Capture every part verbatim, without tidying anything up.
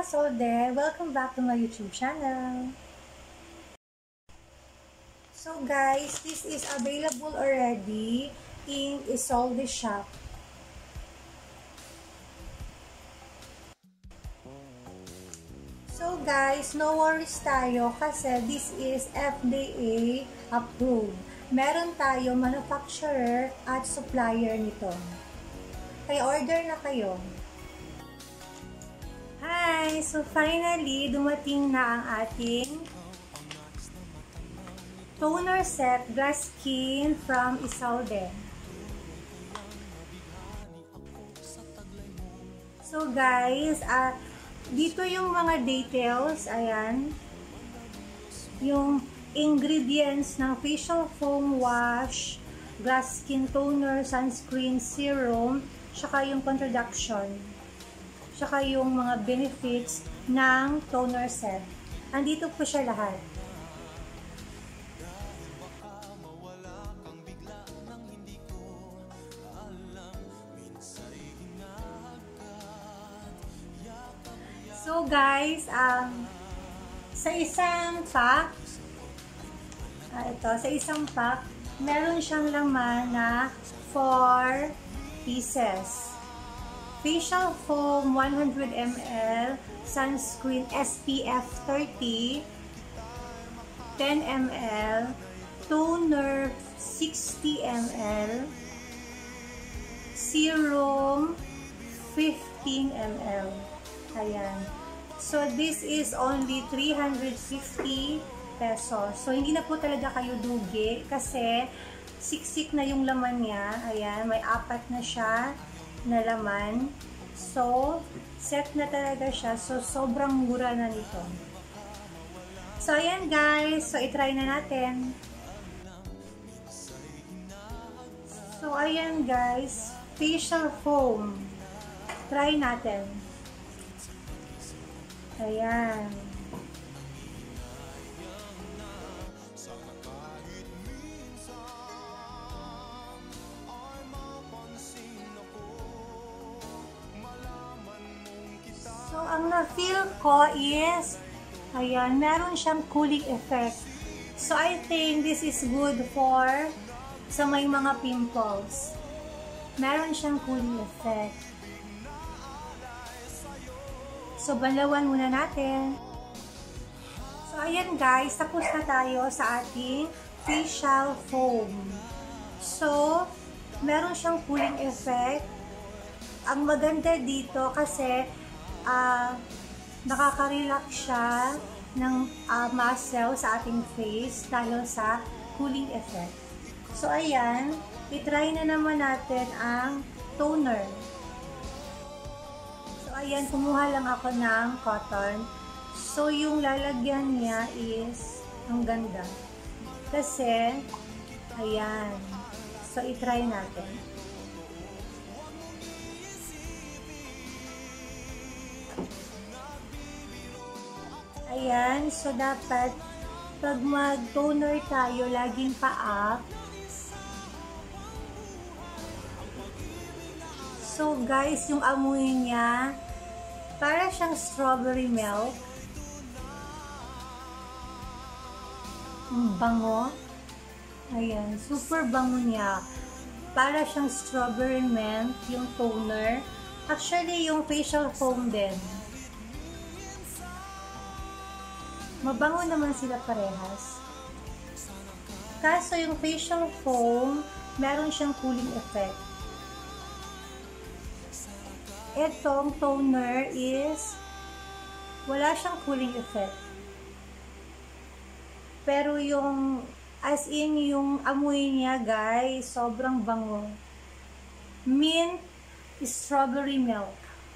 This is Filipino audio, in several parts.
soldi! Welcome back to my YouTube channel. So guys, this is available already in ISOLDI shop. So guys, no worries tayo kasi this is F D A approved. Meron tayo manufacturer at supplier nito. Kaya order na kayo. Hi! So finally, dumating na ang ating toner set glass skin from ISOLDI. So guys, uh, dito yung mga details, ayan, yung ingredients ng facial foam wash, glass skin toner, sunscreen, serum, tsaka yung introduction. Tsaka yung mga benefits ng toner set. Andito po siya lahat. So guys, um, sa isang pack, ah, ito, sa isang pack, meron siyang laman na four pieces. Facial foam one hundred milliliters, sunscreen S P F thirty, ten milliliters, toner sixty milliliters, serum fifteen milliliters. Ayan. So, this is only three hundred fifty pesos. So, hindi na po talaga kayo dugi kasi siksik na yung laman niya. Ayan, may apat na siya na laman. So, set na talaga siya. So, sobrang mura na nito. So, ayan guys. So, itry na natin. So, ayan guys. Facial foam. Try natin. Ayan. So, ang na-feel ko is, ayan, meron siyang cooling effect. So, I think this is good for sa may mga pimples. Meron siyang cooling effect. So, balawan muna natin. So, ayan guys, tapos na tayo sa ating facial foam. So, meron siyang cooling effect. Ang maganda dito kasi Uh, nakaka-relax siya ng uh, muscle sa ating face dahil sa cooling effect. So, ayan, itry na naman natin ang toner. So, ayan, kumuha lang ako ng cotton. So, yung lalagyan niya is ang ganda. Kasi, ayan. So, itry natin. Ayan, so dapat pag mag-toner tayo, laging pa-up. So guys, yung amoy niya, para siyang strawberry milk. Ang bango. Ayan, super bango niya. Para siyang strawberry milk, yung toner. Actually, yung facial foam din. Mabango naman sila parehas. Kaso yung facial foam, meron siyang cooling effect. Etong toner is wala siyang cooling effect. Pero yung as in yung amoy niya guys, sobrang bango. Mint strawberry milk.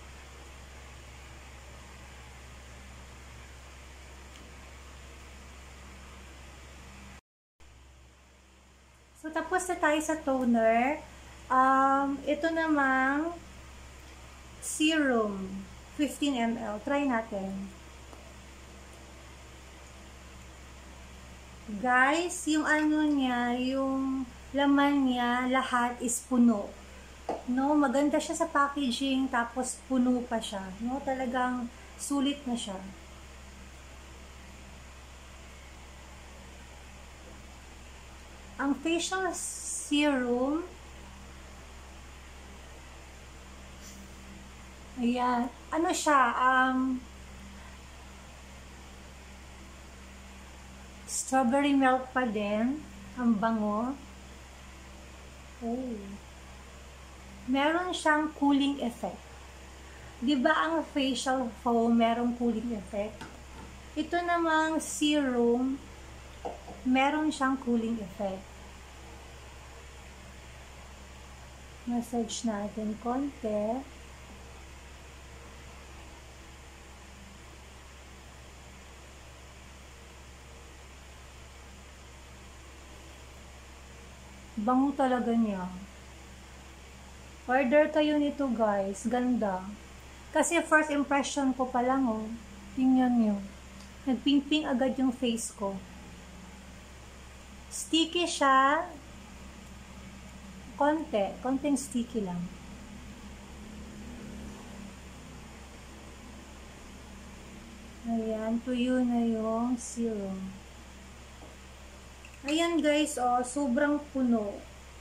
So, tapos na tayo sa toner. Um, ito namang serum, fifteen milliliters. Try natin. Guys, yung ano niya, yung laman niya, lahat is puno. No, maganda siya sa packaging, tapos puno pa siya. No, talagang sulit na siya. Ang facial serum, ayan, ano siya, um, strawberry milk pa din, ang bango. Oh. Meron siyang cooling effect. Diba ang facial foam merong cooling effect? Ito namang serum, meron siyang cooling effect. Massage natin konti. Bango talaga niya. Order kayo nito guys. Ganda. Kasi first impression ko pa lang oh. Tingnan nyo. Nagping-ping agad yung face ko. Sticky siya. Konti. Konting sticky lang. Ayan. Tuyo na yung serum. Ayan guys, oh, sobrang puno.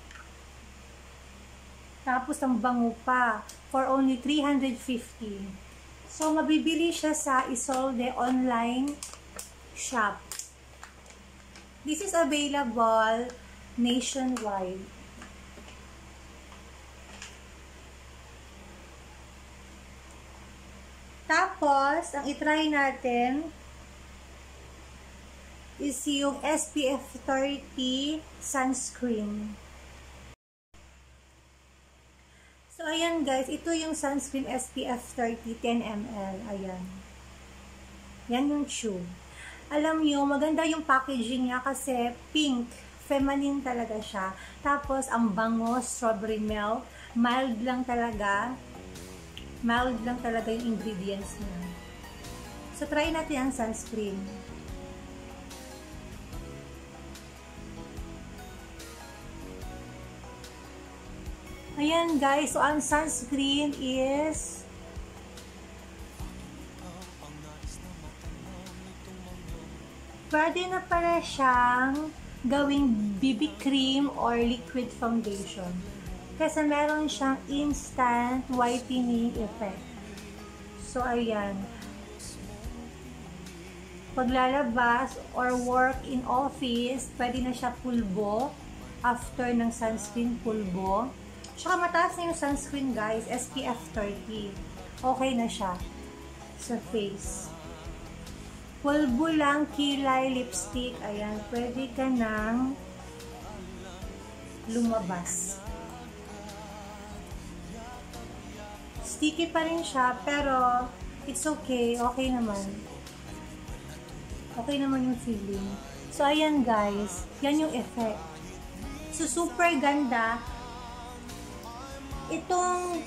Tapos ang bango pa for only three hundred fifty. So mabibili siya sa ISOLDI online shop. This is available nationwide. Tapos, ang itry natin is yung S P F thirty sunscreen. So, ayan guys, ito yung sunscreen S P F thirty, ten milliliters. Ayan. Yan yung tube. Alam nyo, maganda yung packaging niya kasi pink, feminine talaga siya. Tapos, ang bango, strawberry milk, mild lang talaga. Mild lang talaga yung ingredients niya. So, try natin ang sunscreen. Ayan guys, so ang sunscreen is pwede na pala siyang gawing B B cream or liquid foundation. Kasi meron siyang instant whitening effect. So ayan. Paglalabas or work in office, pwede na siya pulbo after ng sunscreen pulbo. Tsaka mataas na yung sunscreen guys, S P F thirty. Okay na siya sa face. Pulbo lang, kilay, lipstick. Ayan, pwede ka nang lumabas. Sticky pa rin siya, pero it's okay. Okay naman. Okay naman yung feeling. So, ayan guys. Yan yung effect. So, super ganda. Itong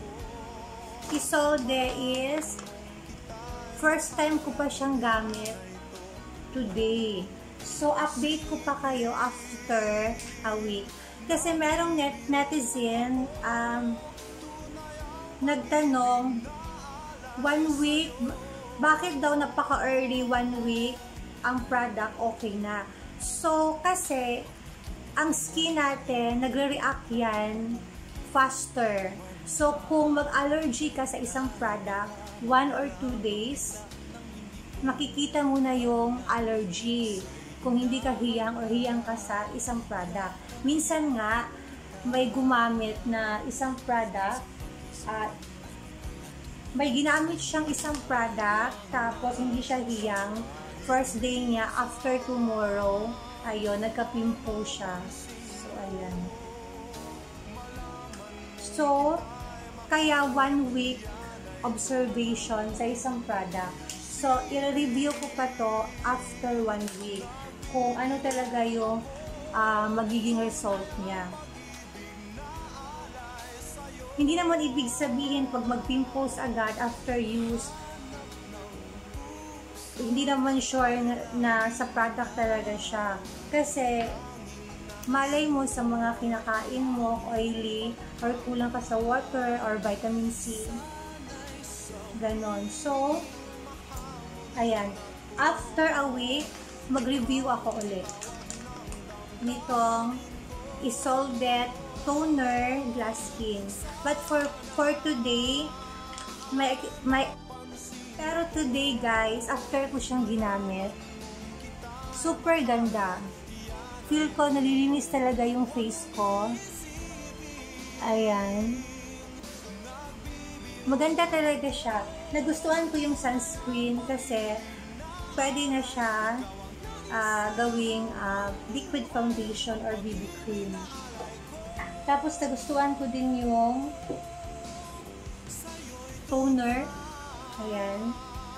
ISOLDI is first time ko pa siyang gamit today. So, update ko pa kayo after a week. Kasi merong net netizen um, nagtanong one week, bakit daw napaka-early one week ang product okay na. So, kasi ang skin natin, nagre-react yan faster. So, kung mag-allergy ka sa isang product, one or two days, makikita mo na yung allergy. Kung hindi ka hiyang or hiyang ka sa isang product. Minsan nga, may gumamit na isang product at uh, may ginamit siyang isang product tapos hindi siya hiyang. First day niya, after tomorrow, ayun, nagka-pimple siya. So, ayan. So, kaya one week observation sa isang product. So, i-review ko pa to after one week kung ano talaga yung uh, magiging result niya. Hindi naman ibig sabihin pag mag-pimples agad after use, hindi naman sure na, na sa product talaga siya. Kasi, malay mo sa mga kinakain mo, oily, or kulang ka sa water, or vitamin C. Ganon. So, ayan. After a week, mag-review ako ulit nitong ISOLDI toner glass skin. But for for today, may, may pero today guys, after ko siyang ginamit, super ganda. Feel ko nalilinis talaga yung face ko. Ayan. Maganda talaga siya. Nagustuhan ko yung sunscreen kasi pwede na siya uh, gawing uh, liquid foundation or B B cream. Tapos nagustuhan ko din yung toner. Ayan.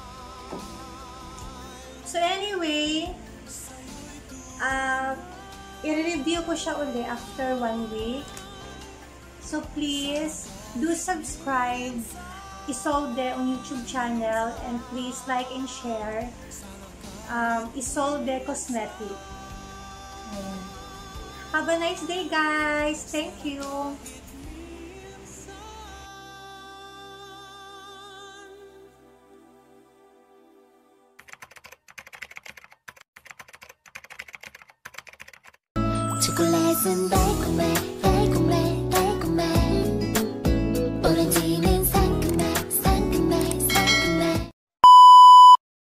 So anyway, uh, i-review ko siya uli after one week. So please, do subscribe ISOLDI on YouTube channel and please like and share um, ISOLDI Cosmetic. Ayan. Have a nice day guys! Thank you! Chocolate and bacon